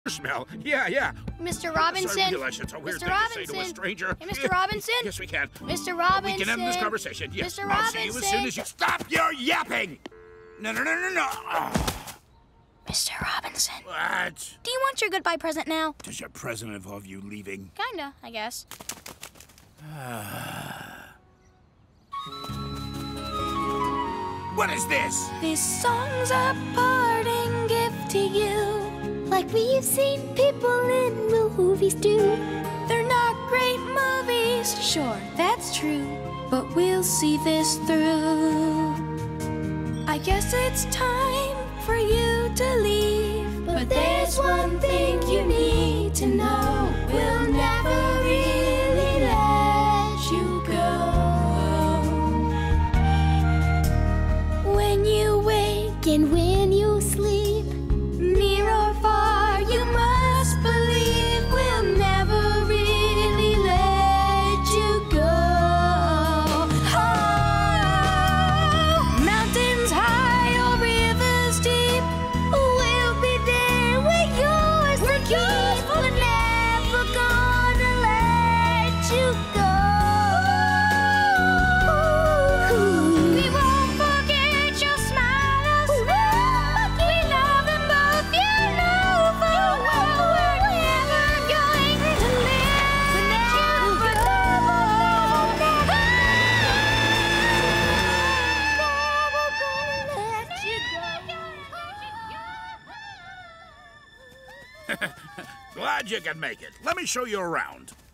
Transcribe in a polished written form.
smell. Yeah. Mr. Robinson. I realize it's a weird Mr. thing Robinson. to say to a stranger. Hey, Mr. Robinson. Yes, we can. Mr. Robinson. We can end this conversation. Yes. Mr. I'll see you as Robinson. soon as you stop your yapping. No. Mr. Robinson. What? Do you want your goodbye present now? Does your present involve you leaving? Kinda, I guess. What is this? This song's a parting gift to you, like we've seen people in movies do. They're not great movies, sure, that's true, but we'll see this through. I guess it's time for you to leave, but there's one thing you need to know. We'll never really let you go. When you wake and when you sleep, near or far, you must believe we'll never really let you go. Oh, mountains high or rivers deep, we'll be there. We're yours to keep. We're never gonna let you go. We won't forget your smile or smile. We love them both, you know full well. We're never going to let you go. Glad you can make it. Let me show you around.